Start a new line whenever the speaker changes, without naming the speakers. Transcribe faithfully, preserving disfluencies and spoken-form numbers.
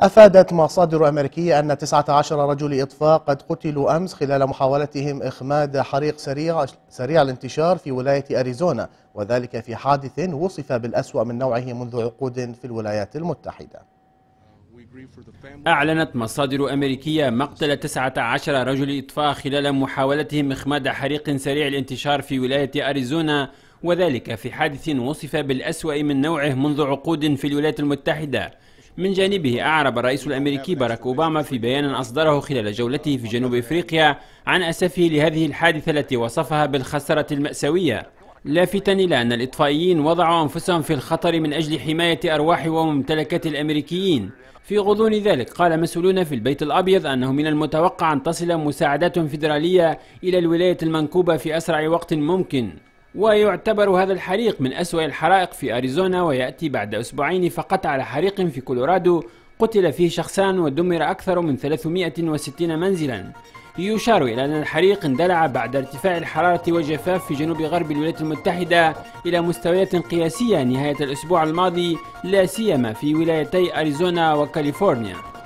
أفادت مصادر أمريكية أن تسعة عشر رجل إطفاء قد قتلوا أمس خلال محاولتهم إخماد حريق سريع سريع الانتشار في ولاية أريزونا، وذلك في حادث وصف بالأسوأ من نوعه منذ عقود في الولايات المتحدة.
أعلنت مصادر أمريكية مقتل تسعة عشر رجل إطفاء خلال محاولتهم إخماد حريق سريع الانتشار في ولاية أريزونا، وذلك في حادث وصف بالأسوأ من نوعه منذ عقود في الولايات المتحدة. من جانبه أعرب الرئيس الأمريكي باراك أوباما في بيان أصدره خلال جولته في جنوب إفريقيا عن أسفه لهذه الحادثة التي وصفها بالخسارة المأساوية، لافتا إلى أن الإطفائيين وضعوا أنفسهم في الخطر من أجل حماية أرواح وممتلكات الأمريكيين. في غضون ذلك قال مسؤولون في البيت الأبيض أنه من المتوقع أن تصل مساعدات فيدرالية إلى الولاية المنكوبة في أسرع وقت ممكن. ويعتبر هذا الحريق من أسوأ الحرائق في أريزونا، ويأتي بعد أسبوعين فقط على حريق في كولورادو قتل فيه شخصان ودمر أكثر من ثلاثمائة وستين منزلا. يشار إلى أن الحريق اندلع بعد ارتفاع الحرارة والجفاف في جنوب غرب الولايات المتحدة إلى مستويات قياسية نهاية الأسبوع الماضي، لا سيما في ولايتي أريزونا وكاليفورنيا.